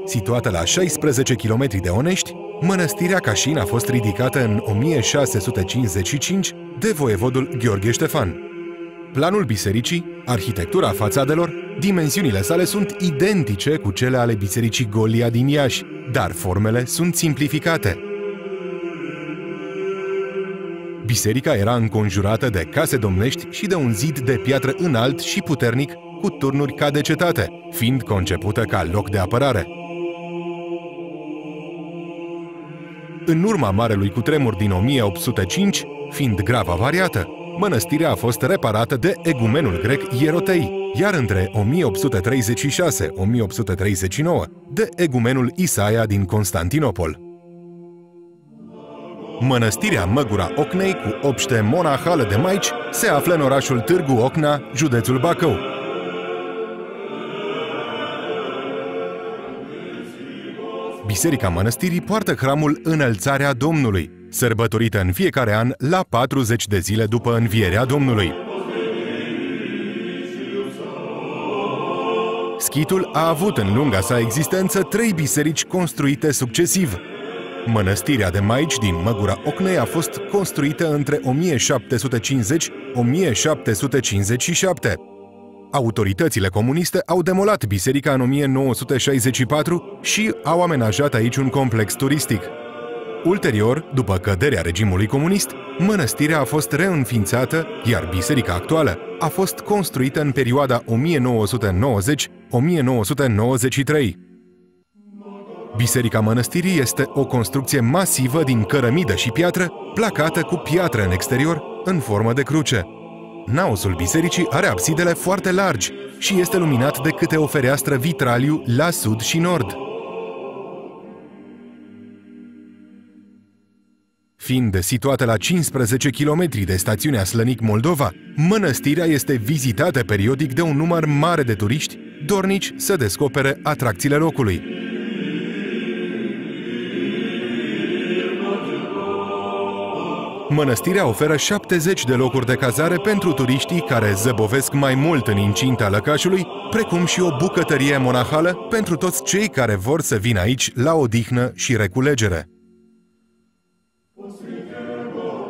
Situată la 16 km de Onești, mănăstirea Cașin a fost ridicată în 1655 de voievodul Gheorghe Ștefan. Planul bisericii, arhitectura fațadelor, dimensiunile sale sunt identice cu cele ale bisericii Golia din Iași, dar formele sunt simplificate. Biserica era înconjurată de case domnești și de un zid de piatră înalt și puternic cu turnuri ca de cetate, fiind concepută ca loc de apărare. În urma marelui cutremur din 1805, fiind grav avariată, mănăstirea a fost reparată de egumenul grec Ierotei, iar între 1836-1839 de egumenul Isaia din Constantinopol. Mănăstirea Măgura Ocnei, cu obște monahală de maici, se află în orașul Târgu Ocna, județul Bacău. Biserica mănăstirii poartă hramul Înălțarea Domnului, sărbătorită în fiecare an la 40 de zile după învierea Domnului. Schitul a avut în lunga sa existență 3 biserici construite succesiv. Mănăstirea de Maici din Măgura Ocnei a fost construită între 1750-1757. Autoritățile comuniste au demolat biserica în 1964 și au amenajat aici un complex turistic. Ulterior, după căderea regimului comunist, mănăstirea a fost reînființată, iar biserica actuală a fost construită în perioada 1990-1993. Biserica mănăstirii este o construcție masivă din cărămidă și piatră, placată cu piatră în exterior, în formă de cruce. Naosul bisericii are absidele foarte largi și este luminat de câte o fereastră vitraliu la sud și nord. Fiind situată la 15 km de stațiunea Slănic Moldova, mănăstirea este vizitată periodic de un număr mare de turiști dornici să descopere atracțiile locului. Mănăstirea oferă 70 de locuri de cazare pentru turiștii care zăbovesc mai mult în incinta lăcașului, precum și o bucătărie monahală pentru toți cei care vor să vină aici la odihnă și reculegere.